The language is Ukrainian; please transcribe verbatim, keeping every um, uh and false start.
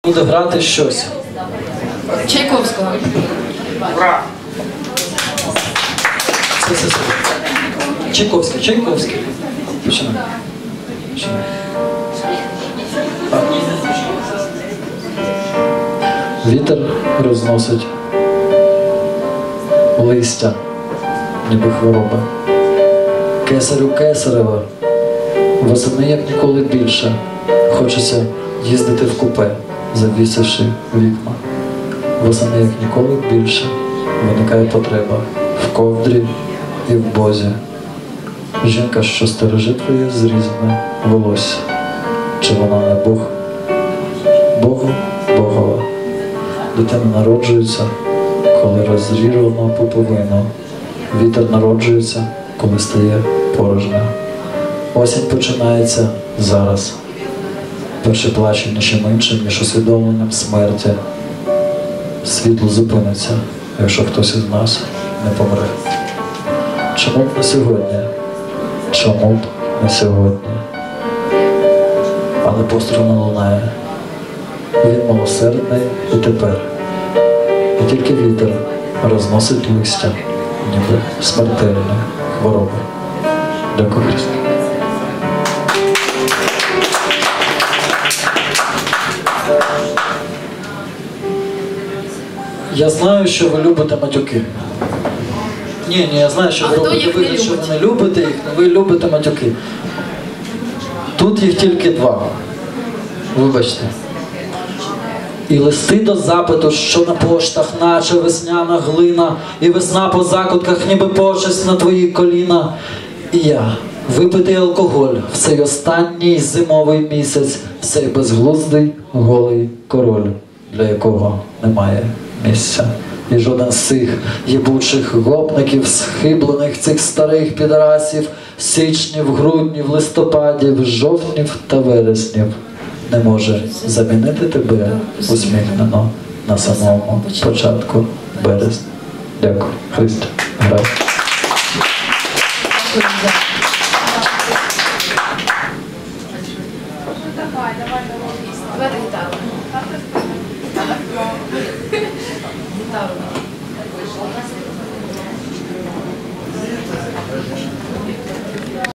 Буде грати щось. Чайковського. Ура! Це, це, це. Чайковський, Чайковський. Починаємо. Починаємо. Вітер розносить листя, ніби хвороба. Кесарю кесарева, восени як ніколи більше. Хочеться їздити в купе, завісивши вікна. Восени як ніколи більше виникає потреба в ковдрі і в бозі. Жінка, що стережить твоє зрізане волосся. Чи вона не Бог? Богу Богова. Дитина народжується, коли розрізано пуповину. Вітер народжується, коли стає порожня. Осінь починається зараз. Перше плаче нічим іншим, ніж усвідомленням смерті. Світло зупиниться, якщо хтось із нас не помре. Чому б не сьогодні? Чому б не сьогодні? Але постріл не лунає. Він милосердний і тепер. І тільки вітер розносить листя, ніби смертельні хвороби. Дякую, Христе. Я знаю, що ви любите матюки. Ні, ні, я знаю, що ви робите вигляд, що ви не любите їх, але ви любите матюки. Тут їх тільки два. Вибачте. І листи до запиту, що на поштах, наче весняна глина, і весна по закутках, ніби почесть на твої коліна. І я, випитий алкоголь в цей останній зимовий місяць, в цей безглуздий голий король, для якого немає місця. І жоден з цих єбучих гопників, схиблених цих старих підрасів, січнів, груднів, листопадів, жовтнів та вереснів не може замінити тебе усміхнено на самому початку березня. Дякую. Христе, грай. Давай, давай, давай. Давай гітару. Гітару.